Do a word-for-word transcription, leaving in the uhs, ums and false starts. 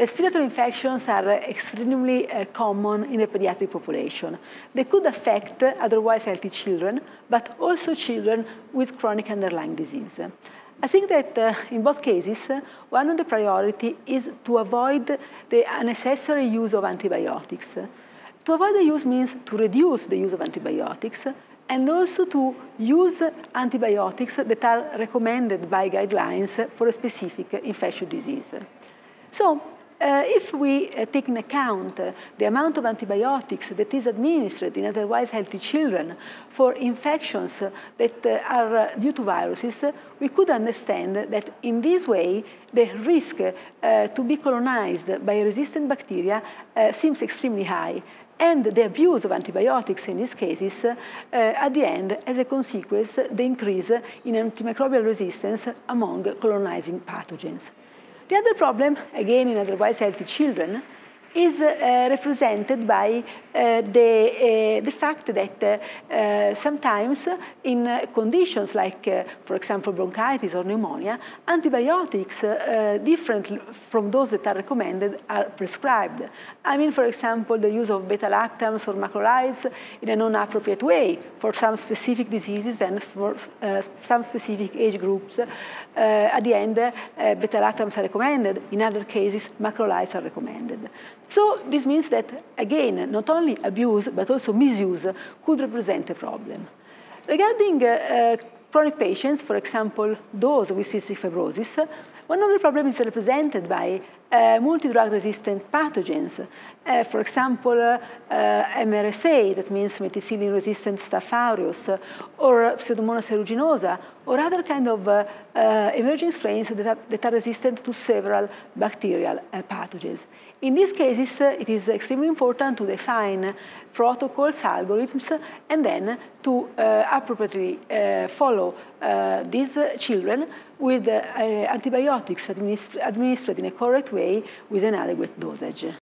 Respiratory infections are extremely uh, common in the pediatric population. They could affect otherwise healthy children, but also children with chronic underlying disease. I think that uh, in both cases, uh, one of the priority is to avoid the unnecessary use of antibiotics. To avoid the use means to reduce the use of antibiotics and also to use antibiotics that are recommended by guidelines for a specific infectious disease. So, Uh, if we uh, take into account uh, the amount of antibiotics that is administered in otherwise healthy children for infections uh, that uh, are uh, due to viruses, uh, we could understand that in this way the risk uh, to be colonized by resistant bacteria uh, seems extremely high. And the abuse of antibiotics in these cases, uh, uh, at the end, as a consequence, the increase in antimicrobial resistance among colonizing pathogens. The other problem, again in otherwise healthy children, is uh, represented by uh, the, uh, the fact that uh, uh, sometimes in uh, conditions like, uh, for example, bronchitis or pneumonia, antibiotics uh, different from those that are recommended are prescribed. I mean, for example, the use of beta-lactams or macrolides in a non-appropriate way for some specific diseases and for uh, some specific age groups. Uh, at the end, uh, beta-lactams are recommended. In other cases, macrolides are recommended. So this means that, again, not only abuse, but also misuse could represent a problem. Regarding uh, uh, chronic patients, for example, those with cystic fibrosis, one of the problems is represented by uh, multi-drug-resistant pathogens. Uh, for example, uh, uh, M R S A, that means methicillin-resistant Staph aureus, uh, or Pseudomonas aeruginosa, or other kind of uh, uh, emerging strains that are, that are resistant to several bacterial uh, pathogens. In these cases, uh, it is extremely important to define protocols, algorithms, and then to uh, appropriately uh, follow uh, these uh, children with uh, uh, antibiotics administ administered in a correct way with an adequate dosage.